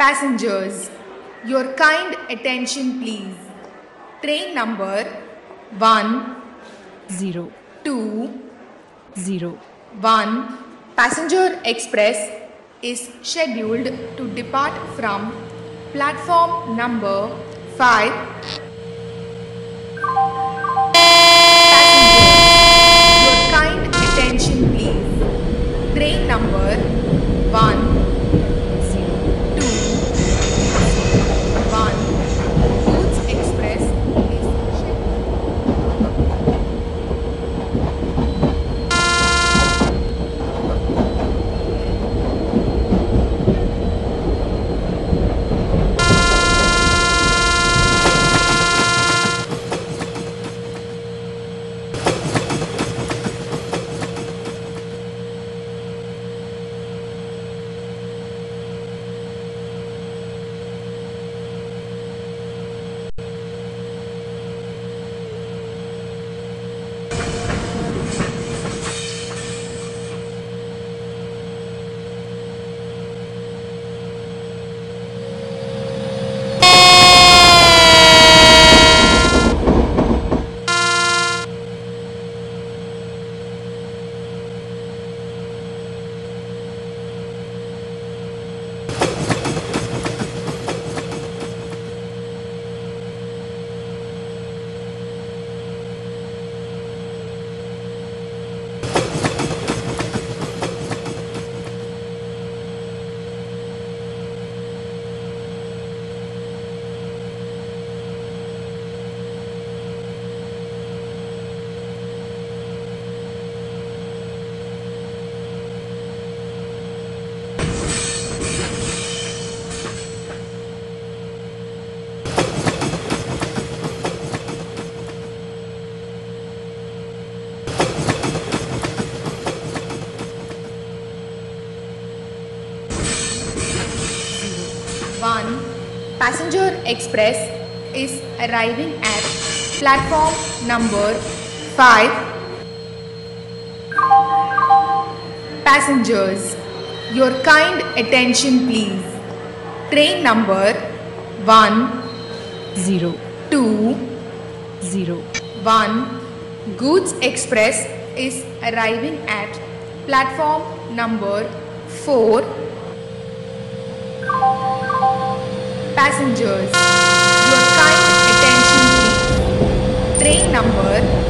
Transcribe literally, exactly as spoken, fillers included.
Passengers, your kind attention please. Train number one zero two zero one Passenger Express is scheduled to depart from platform number five. Passengers, your kind attention please. Train number one two one Goods Express is scheduled. one Passenger Express is arriving at platform number five. Passengers, your kind attention please. Train number one zero two zero one Goods Express is arriving at platform number four. Passengers, your kind attention please. Train number